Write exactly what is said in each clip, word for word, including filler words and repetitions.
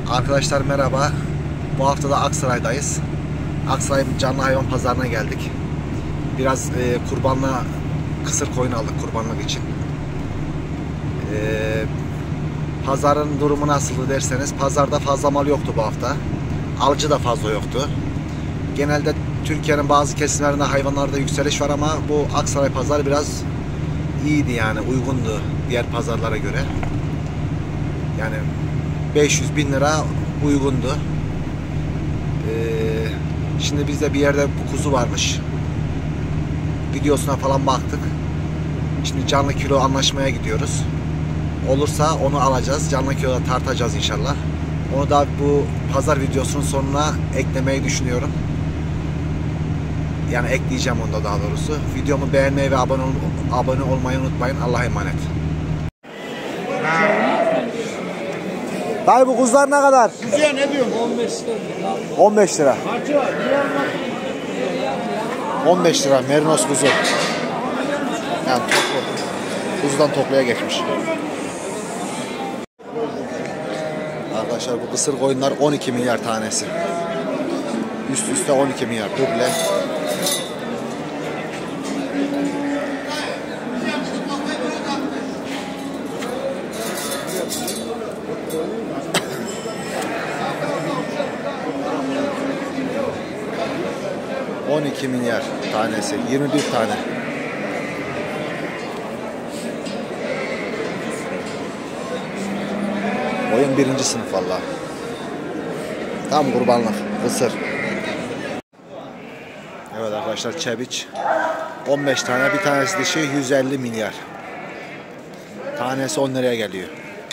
Arkadaşlar merhaba. Bu hafta da Aksaray'dayız. Aksaray canlı hayvan pazarına geldik. Biraz e, kurbanla kısır koyun aldık kurbanlık için. E, pazarın durumu nasıldı derseniz, pazarda fazla mal yoktu bu hafta. Alıcı da fazla yoktu. Genelde Türkiye'nin bazı kesimlerinde hayvanlarda yükseliş var ama bu Aksaray pazarı biraz iyiydi, yani uygundu diğer pazarlara göre. Yani beş yüz bin lira uygundu. Ee, şimdi bizde bir yerde bu kuzu varmış. Videosuna falan baktık. Şimdi canlı kilo anlaşmaya gidiyoruz. Olursa onu alacağız. Canlı kiloda tartacağız inşallah. Onu da bu pazar videosunun sonuna eklemeyi düşünüyorum. Yani ekleyeceğim onu da daha doğrusu. Videomu beğenmeyi ve abone, ol abone olmayı unutmayın. Allah'a emanet. Dayı bu kuzular ne kadar? Kuzuya ne diyorsun? on beş lira. on beş lira. on beş lira merinos kuzu. Yani toplu. Kuzudan topluya geçmiş. Arkadaşlar bu kısır koyunlar on iki milyar tanesi. Üst üste on iki milyar duble. on iki milyar tanesi, yirmi bir tane. Oyun birinci sınıf vallahi. Tam kurbanlık, kısır. Evet arkadaşlar, çebiç on beş tane, bir tanesi dişi, yüz elli milyar. Tanesi on liraya geliyor.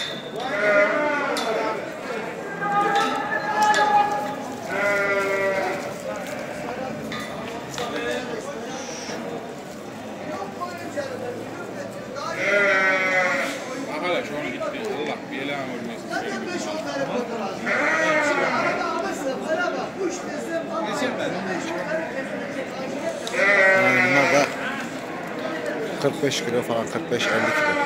Yani bunlar da kırk beş kilo falan, kırk beş elli kilo.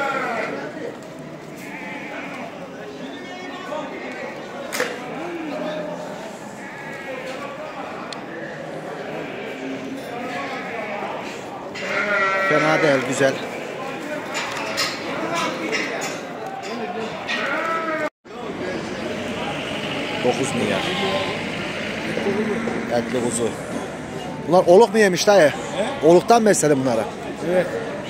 Fena değil, güzel. dokuz milyar. Etli kuzu. Bunlar oluk mu yemiş dayı? He? Oluktan besledim bunları. Evet.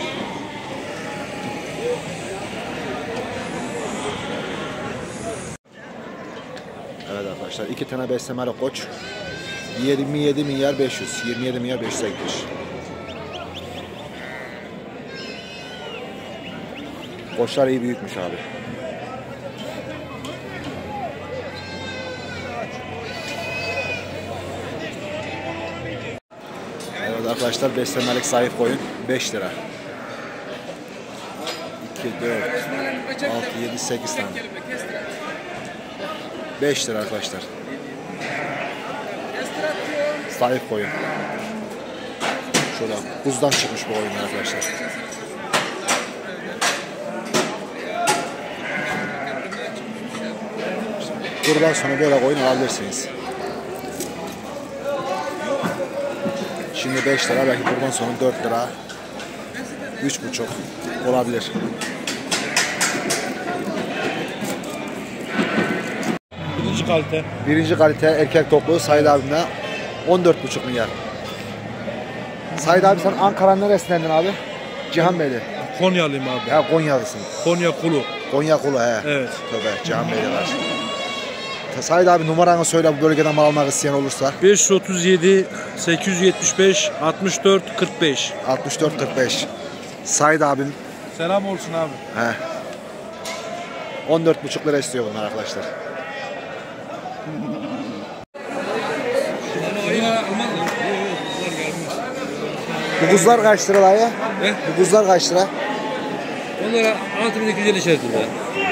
Evet arkadaşlar, iki tane beslemeli koç. yirmi yedi milyar beş yüz. yirmi yedi milyar beş yüz'e gitmiş. Koçlar iyi büyütmüş abi. Evet arkadaşlar, beslemelik zayıf koyun beş lira. iki, dört, altı, yedi, sekiz tane. beş lira arkadaşlar. Zayıf koyun. Şurada buzdan çıkmış bu koyun arkadaşlar. Buradan sonra böyle koyun alabilirsiniz. Şimdi beş lira, belki buradan sonra dört lira, üç buçuk olabilir. Birinci kalite. Birinci kalite erkek toplu Said abimle on dört buçuk milyar. Said abi, sen Ankara'nın neresindendin abi? Cihan Bey'de. Konyalıyım abi. Ya Konyalısın. Konya Kulu. Konya Kulu he. Evet. Tövbe, Cihan Bey'de var. Said abi, numaranı söyle bu bölgeden mal almak isteyen olursa. beş otuz yedi, sekiz yüz yetmiş beş, altmış dört, kırk beş. altmış dört kırk beş. Said abim. Selam olsun abi. He. on dört buçuk lira istiyor bunlar arkadaşlar. Bu kuzular kaç lira dayı? He? Bu kuzular kaç lira? Onlara altı bin iki yüz elli şeklinde.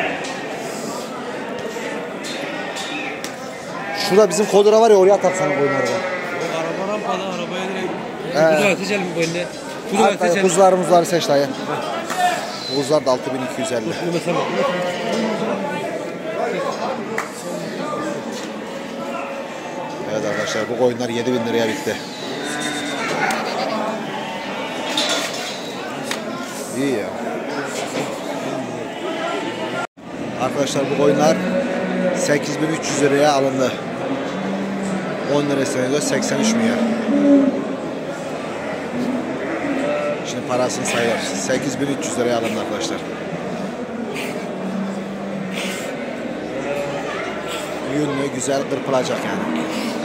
Şurada bizim kodura var ya, oraya atarsan koyunları. Araba rampada, arabaya direkt. He. Kuzuları seçelim bu önüne. Kuzuları seçelim. Kuzuları muzları seç dayı. Kuzular da altı bin iki yüz elli. Evet arkadaşlar, bu koyunlar yedi bin liraya bitti. İyi ya. Arkadaşlar bu koyunlar sekiz bin üç yüz liraya alındı. on lirasına göre seksen üç milyar. Şimdi parasını sayıyor. sekiz bin üç yüz liraya alındı arkadaşlar. Yünlü, güzel, kırpılacak yani.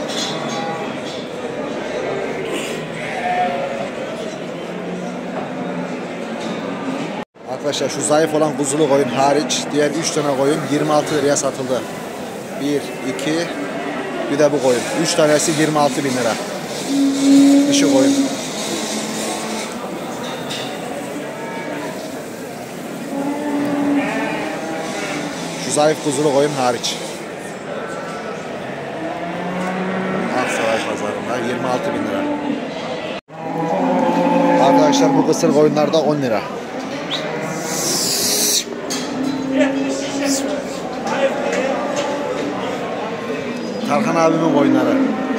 Arkadaşlar şu zayıf olan kuzulu koyun hariç diğer üç tane koyun yirmi altı liraya satıldı. bir, iki, bir de bu koyun. üç tanesi yirmi altı bin lira. Dişi koyun. Şu zayıf kuzulu koyun hariç. Aksaray pazarında yirmi altı bin lira. Arkadaşlar bu kısır koyunlarda on lira. Tarkan abimin koyunları.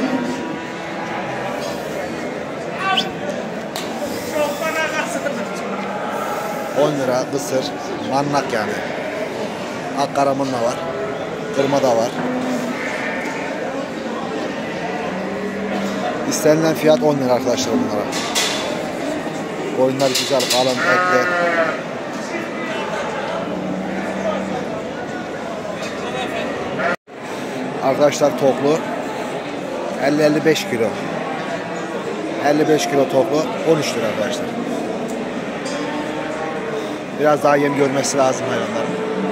on lira kısır, mannak yani. Akkaraman da var, kırma da var. İstenilen fiyat on lira arkadaşlar bunlara. Koyunlar güzel, kalın, etli. Arkadaşlar toklu elli elli beş kilo. elli beş kilo toklu on üç lira arkadaşlar. Biraz daha yem görmesi lazım hayvanların.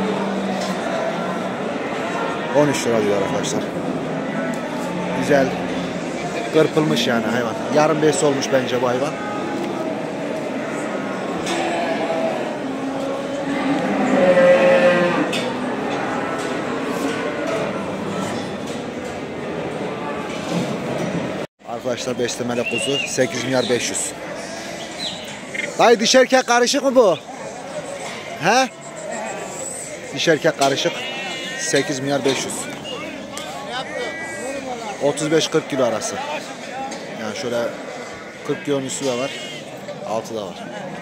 on üç lira diyor arkadaşlar. Güzel. Kırpılmış yani hayvan. Yarım besi olmuş bence bu hayvan. Arkadaşlar beslemeli kuzu sekiz milyar beş yüz. Dayı diş erkek karışık mı bu? He? Diş erkek karışık sekiz milyar beş yüz. otuz beş kırk kilo arası. Yani şöyle kırk kilonun üstü de var. Altı da var.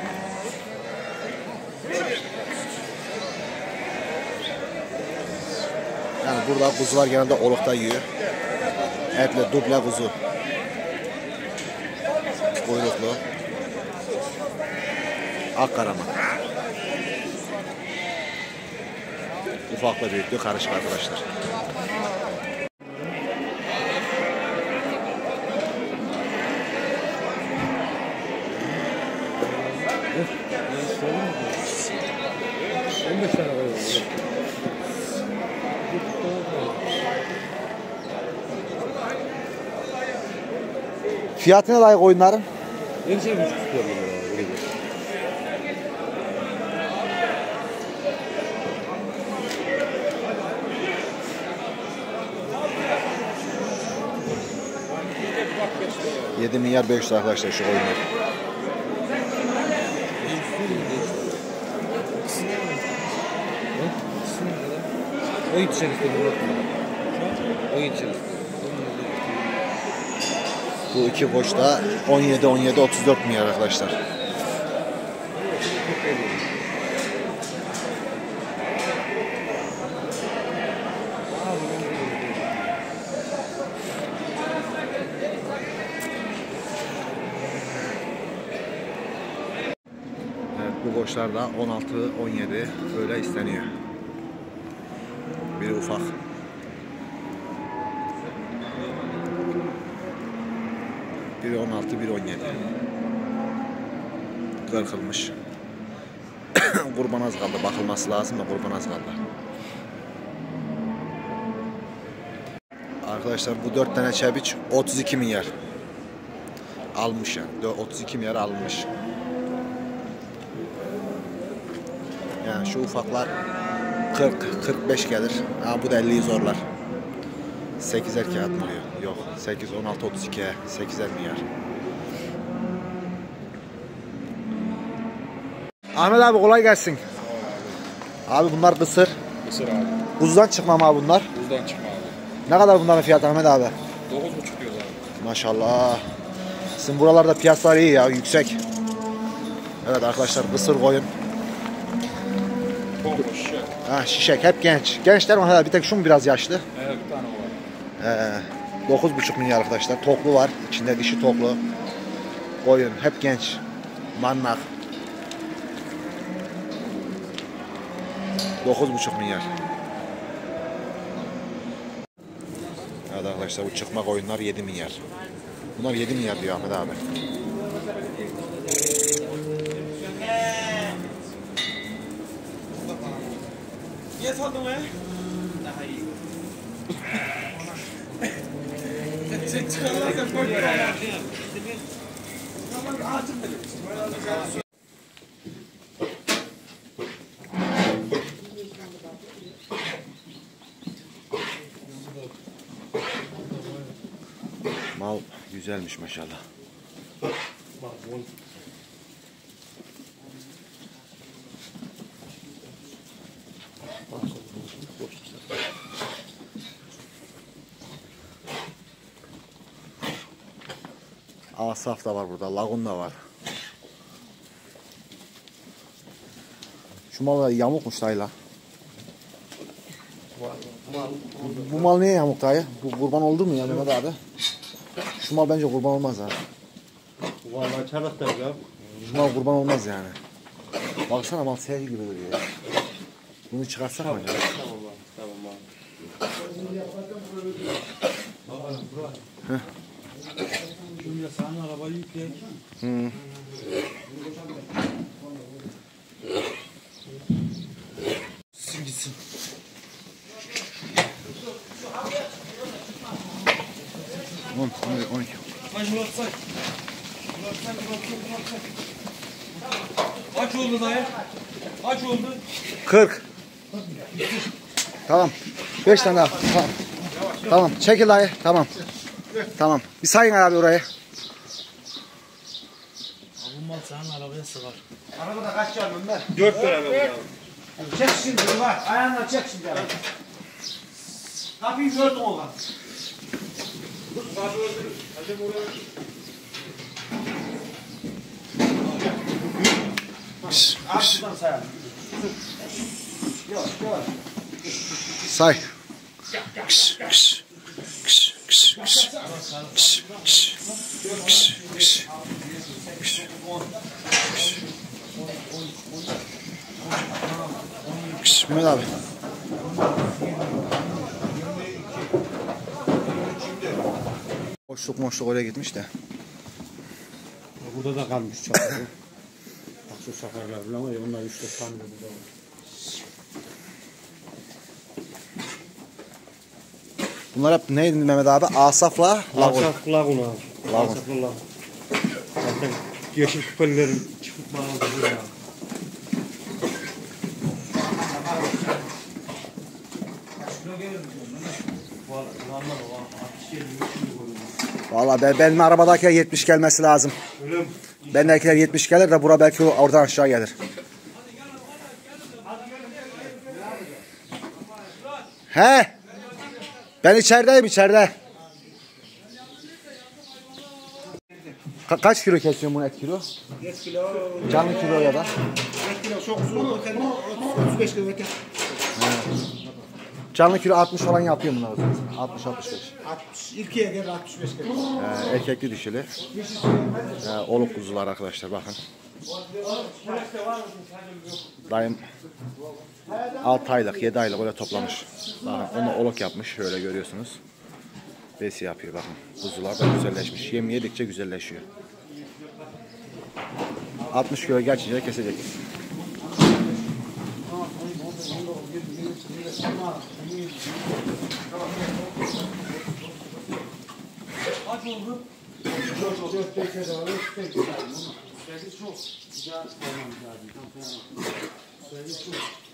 Yani burada kuzular genelde olukta yiyor. Etli duble kuzu. Kuyruklu. Akkaraman. Ufakla büyüklü karışık arkadaşlar. on beş tane koyuyor. Fiyatına layık oyunların? Her şey buçuk tutuyor bunlar. yedi milyar beş yüz arkadaşlar şu oyunlar. O yetişen istedim. O yetişen istedim. Bu iki boşta on yedi on yedi otuz dört milyar arkadaşlar. Evet, bu boşlarda on altı on yedi böyle isteniyor. Biri ufak. Biri on altı, biri on yedi. Kırkılmış. Kurban az kaldı. Bakılması lazım da kurban az kaldı. Arkadaşlar bu dört tane çebiç otuz iki milyar. Almış yani. otuz iki milyar almış. Yani şu ufaklar kırk kırk beş gelir. Ha, bu da elliyi zorlar. sekizer kağıt mı oluyor? Yok. sekiz on altı otuz iki sekizer milyar. Ahmet abi kolay gelsin. Abi bunlar kısır. Kısır abi. Kuzudan çıkma mı abi bunlar? Buzdan çıkma abi. Ne kadar bunların fiyatı Ahmet abi? dokuz buçuk diyorlar abi. Maşallah. Sizin buralarda piyasalar iyi ya, yüksek. Evet arkadaşlar, kısır koyun. Çok şişek. Ha, şişek, hep genç. Gençler mi? Ha, bir tek şu mu biraz yaşlı? Evet, bir tane var. Ee, dokuz buçuk milyar arkadaşlar. Toklu var. İçinde dişi toklu. Koyun. Hep genç. Mannak. dokuz buçuk milyar. Evet arkadaşlar, bu çıkma koyunlar yedi milyar. Bunlar yedi milyar diyor Ahmet abi. Niye saldın ya? Daha iyi. Sen çıkarlarsan koy ya. Tamam, ağacım benim. Mal güzelmiş maşallah. Asaf da var burada, lagun da var. Şu mal yamukmuş dayla. Bu mal niye yamuk dayı? Bu kurban oldu mu ya Mehmet abi? Şu mal bence kurban olmaz ha. Vallahi çarık da ya. Şu mal kurban olmaz yani. Baksana, mal sevgi gibi duruyor ya. Bunu çıkartsak mı acaba? Tamam abi, tamam abi. Heh. Şimdi sana arabayı yükle. Hı. Gitsin. on, on, on iki. Kaç Murat say. Murat say, Murat say, Murat say. Kaç oldu dayı? Kaç oldu? kırk. Tamam. beş tane daha. Tamam. Tamam. Çekil dayı. Tamam. Tamam. Bir sayın abi orayı. Bu mal senin arabaya sığar. Arabada kaç canlı Ömer? Dört lira be Çek şimdi bak. Ayağına çek şimdi. Kapıyı gördüm oğlan. Arkadan sayalım. Yavaş yavaş. Say. Kış, kış. Kış, kış, kış. Kış, kış. Kış, kış. Kış. Kış, Mehmet abi. Boşluk moşluk oraya gitmiş de. Burada da kalmış çarık. Bak şu sakarlar falan var ya, onlar üç dört tane de burada var. Bunlar hep neydi Mehmet abi? Asaf'la lagun. Asaf lagun abi. Lagun. Asaf lagun. Zaten yeşil küpelilerin çıkıp bağlı ya. Vallahi ben, benim arabadakiler yetmiş gelmesi lazım. Öyle mi? Bendekiler yetmiş gelir de bura belki oradan aşağı gelir. He? Ben içerideyim, içeride. Ka kaç kilo kesiyorsun bunu, et kilo? Beş kilo. Canlı kilo ya da. beş kilo çok uzun. otuz beş kilo öte. Canlı kilo altmış falan yapıyor bunlar o zaman. altmış altmış beş. altmış. İlkiye gel altmış beş kilo. Ee, erkekli dişili. Ee, oluk kuzular arkadaşlar, bakın. Dayım altı aylık, yedi aylık öyle toplamış. Bakın onu oluk yapmış, şöyle görüyorsunuz. Besi yapıyor bakın. Kuzular da güzelleşmiş. Yem yedikçe güzelleşiyor. altmış kilo geçince kesecek. Kaç oldu? Çok.